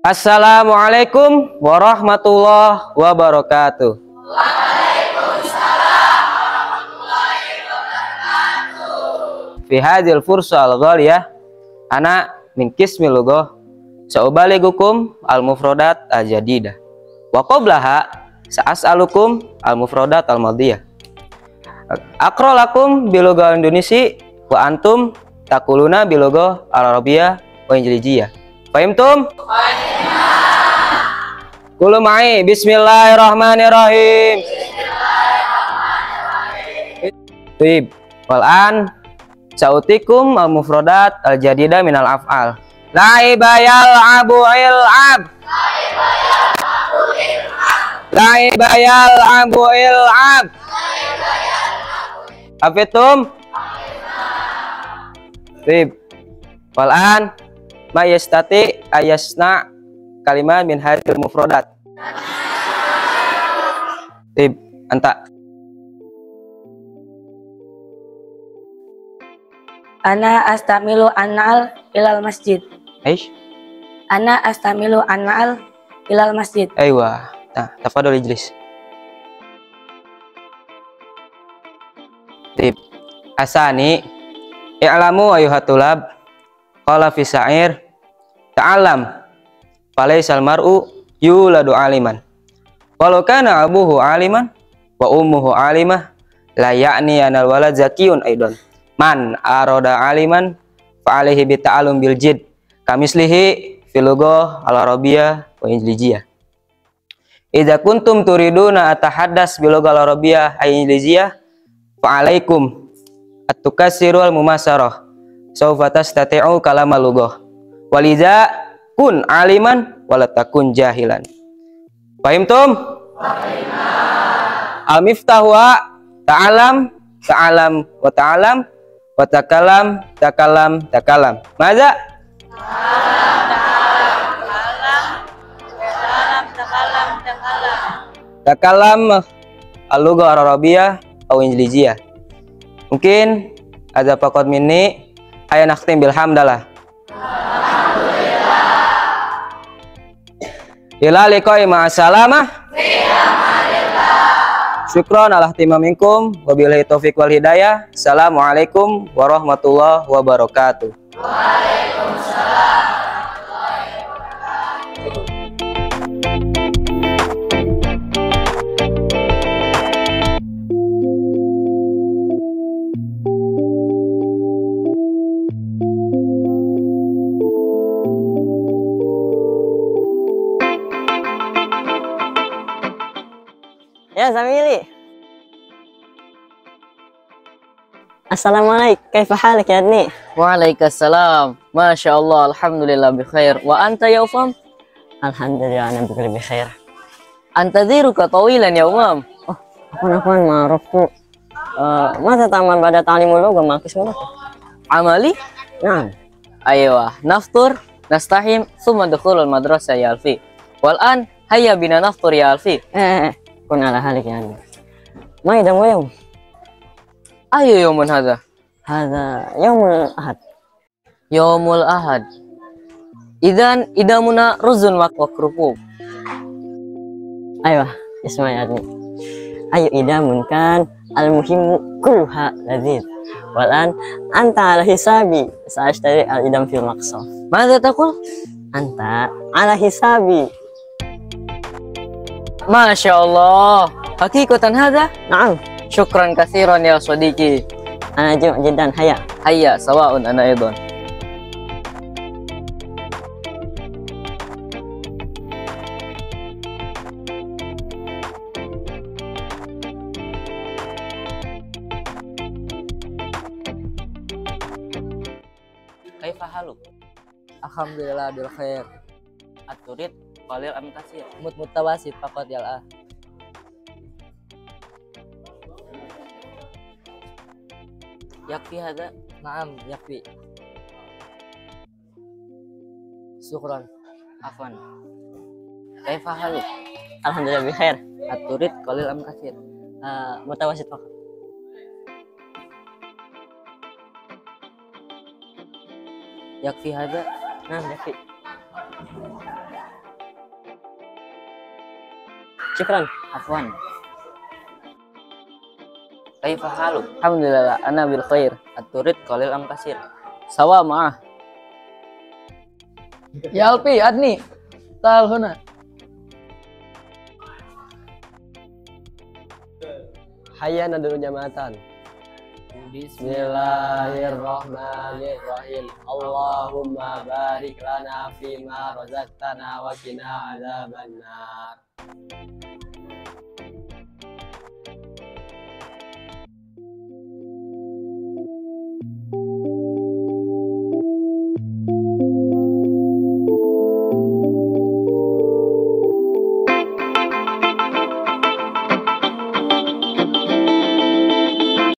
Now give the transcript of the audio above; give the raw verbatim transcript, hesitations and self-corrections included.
Assalamualaikum warahmatullahi wabarakatuh. Waalaikumsalam warahmatullahi wabarakatuh. Fi hadhil fursa al-ghaliyah ana min qismil lughah sa'ubaligukum al-mufradat al-jadidah wa qablaha sa'as'alukum al-mufradat al-madiyah. Aqra lakum bil lughah Indonesia wa antum taquluna bil lughah al-arabiyyah wa injilijiyah. Fahimtum? Qulu ma'i bismillahirrahmanirrahim. Bismillahirrahmanirrahim. Baik, wal'an sa'utikum al-mufradat al-jadidah minal af'al. La'iba yal'abu il'ab. La'iba yal'abu il'ab. Hafitum? Baik, wal'an ma yastati ayasna kalimat min hadhil mufradat. Tib, anta. Ana astamilu anal ilal masjid. Aish. Ana astamilu anal ilal masjid. Aywa. Nah, tafadhol ijlis. Tib. Asani i'lamu ayyuhatulab qala fi sa'ir ta'allam falaisal mar'u yuladu aliman walau kana abuhu aliman wa ummuhu alimah la ya'ni anal walad zakiyun aidan man arada aliman fa alaihi bi ta'allum bil jid kamislihi fil lughah al arabiyyah wa injilijiyah. Idza kuntum turiduna atahaddas bil lughah al arabiyyah ay injilijiyah fa alaikum at-tukassiru al mumasarah sawfa tastati'u kalamal lughah walidza kun aliman walatakun jahilan. Fahimtum? Fahimna. Al-miftahu ta'alam ta'alam wa ta'alam wa takalam takalam takalam. Maza? Ta'alam, ta'alam, ta'alam, ta'alam, ta'alam, ta'alam. Takalam al-lughah al-arabiyyah atau injilijiyah. Mungkin ada faqad minni aya nakhtim bil hamdalah. Ila liqa'i ma'assalamah. Syukran ala ihtimamikum wabillahi taufiq wal hidayah. Assalamualaikum warahmatullahi wabarakatuh. Waalaikumsalam. Ya Zamili. Assalamualaikum, kaifa halik ya Adni? Waalaikumsalam. Masya Allah, alhamdulillah bi khair. Wa anta ya Ufam? Alhamdulillah ana bi khair. Antadhiruka tawilan ya Umam. Oh, afwan-afwan ma araftu. Uh, mata ta'mal ba'da ta'limul lugha ma qismu? Amali? Naam. Aywa, naftur, nastahim, thumma dukhulul madrasah ya Alfi. Wal an hayya bina naftur ya Alfi. Eh, eh. Kun ala halik ya Adni. Ma idam wa yawm? Ayo yawmun hadha? Hadha yawmul ahad. Yawmul ahad. Idan idamuna ruzun wa krupuk. Aywa, isma ya Adni. Ayo idamun kan al-muhimmu kulluha ladzid. Walan anta ala hisabi sa'ashtari al-idam fil maqsad. Madza taqul? Anta ala hisabi. Masya Allah. Hakikatan hadha? Naam. Syukran katsiran ya sadiqi. Ana ju' jiddan haya. Hayya sawa'un ana aidan. Kaifa haluk? Alhamdulillah bil khair. Aturid qalil am kasir? Mut mutawasit faqat yal ah. Yakfi hada? Naam, yakfi. Syukran. Afwan. Kaifa haluk? Alhamdulillah bi khair. Aturid qalil am kasir? Uh, mutawasit faqat. Yakfi hada? Nah, yakfi. Syukran. Afwan. Kaifa haluk? Alhamdulillah, ana bil khair. Aturid qalil am kasir? Sawa ma'ah. Ya Alpi, Adni. Tal huna. Hayya nadul jamaatan. Bismillahirrahmanirrahim. Allahumma barik lana fima razaqtana wa qina adzabannar.